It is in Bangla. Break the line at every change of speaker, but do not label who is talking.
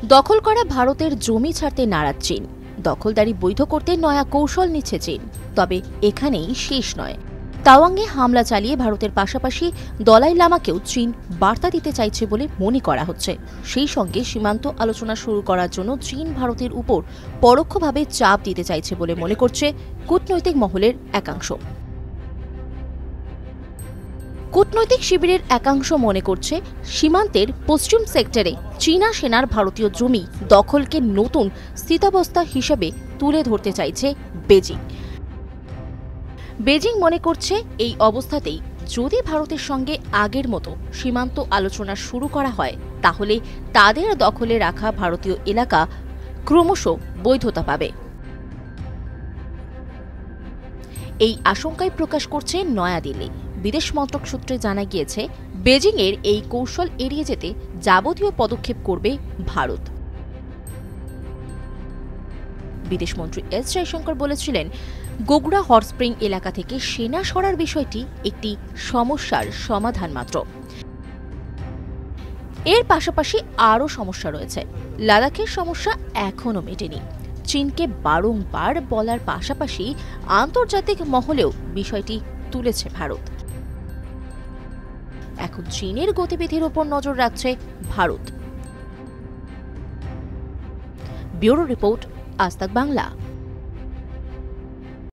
দখল করা ভারতের জমি ছাড়তে নারাজ চীন। দখলদারি বৈধ করতে নয়া কৌশল নিচ্ছে চীন। তবে এখানেই শেষ নয়। তাওয়াংয়ে হামলা চালিয়ে ভারতের পাশাপাশি দলাই লামাকেও চীন বার্তা দিতে চাইছে বলে মনে করা হচ্ছে। সেই সঙ্গে সীমান্ত আলোচনা শুরু করার জন্য চীন ভারতের উপর পরোক্ষভাবে চাপ দিতে চাইছে বলে মনে করছে কূটনৈতিক মহলের একাংশ। কূটনৈতিক শিবিরের একাংশ মনে করছে, সীমান্তের পশ্চিম সেক্টরে চীনা সেনার ভারতীয় জমি দখলকে নতুন স্থিতাবস্থা হিসেবে তুলে ধরতে চাইছে বেজিং। বেজিং মনে করছে, এই অবস্থাতেই যদি ভারতের সঙ্গে আগের মতো সীমান্ত আলোচনা শুরু করা হয়, তাহলে তাদের দখলে রাখা ভারতীয় এলাকা ক্রমশ বৈধতা পাবে। এই আশঙ্কাই প্রকাশ করছে নয়াদিল্লি। বিদেশ মন্ত্রক সূত্রে জানা গিয়েছে, বেজিংয়ের এই কৌশল এড়িয়ে যেতে যাবতীয় পদক্ষেপ করবে ভারত। বিদেশমন্ত্রী এস জয়শঙ্কর বলেছিলেন, গোগড়া হট স্প্রিং এলাকা থেকে সেনা সরার বিষয়টি একটি সমস্যার সমাধান মাত্র। এর পাশাপাশি আরও সমস্যা রয়েছে। লাদাখের সমস্যা এখনও মেটেনি। চীনকে বারংবার বলার পাশাপাশি আন্তর্জাতিক মহলেও বিষয়টি তুলেছে ভারত। এখন চীনের গতিবিধির ওপর নজর রাখছে ভারত। ব্যুরো রিপোর্ট, আজ তাক বাংলা।